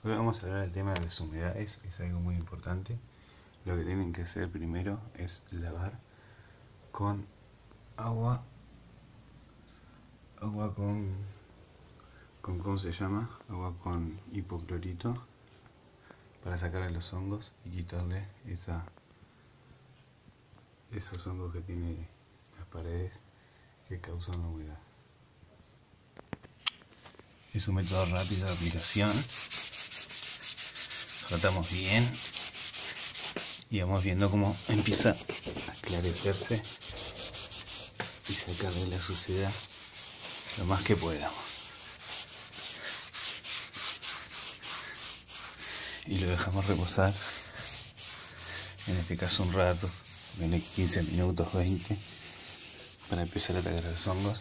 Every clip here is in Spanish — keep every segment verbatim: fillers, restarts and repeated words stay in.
Hoy vamos a hablar del tema de las humedades, es algo muy importante. Lo que tienen que hacer primero es lavar con agua, agua con, con ¿cómo se llama? Agua con hipoclorito para sacarle los hongos y quitarle esa, esos hongos que tiene las paredes que causan la humedad. Es un método rápido de aplicación. Tratamos bien y vamos viendo cómo empieza a esclarecerse y sacarle la suciedad lo más que podamos. Y lo dejamos reposar, en este caso un rato, quince minutos, veinte, para empezar a atacar a los hongos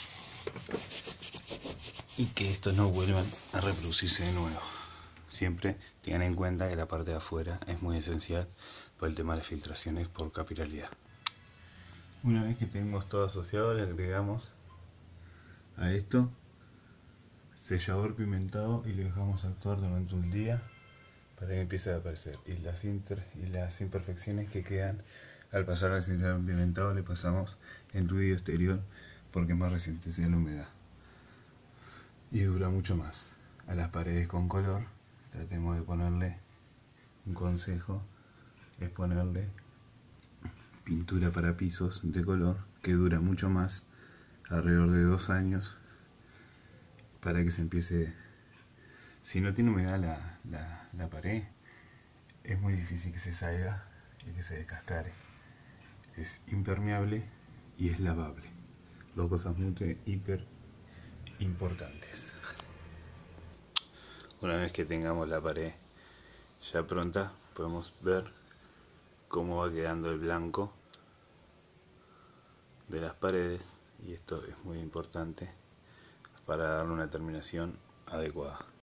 y que estos no vuelvan a reproducirse de nuevo. Siempre tengan en cuenta que la parte de afuera es muy esencial por el tema de las filtraciones por capilaridad. Una vez que tenemos todo asociado, le agregamos a esto sellador pimentado y le dejamos actuar durante un día para que empiece a aparecer. Y las, inter, y las imperfecciones que quedan al pasar al sellador pimentado le pasamos enduido exterior porque es más resistente a la humedad y dura mucho más. A las paredes con color tratemos de ponerle, un consejo es ponerle pintura para pisos de color que dura mucho más, alrededor de dos años, para que se empiece. Si no tiene humedad la, la, la pared, es muy difícil que se salga y que se descascare. Es impermeable y es lavable, dos cosas muy hiper importantes. Una vez que tengamos la pared ya pronta, podemos ver cómo va quedando el blanco de las paredes, y esto es muy importante para darle una terminación adecuada.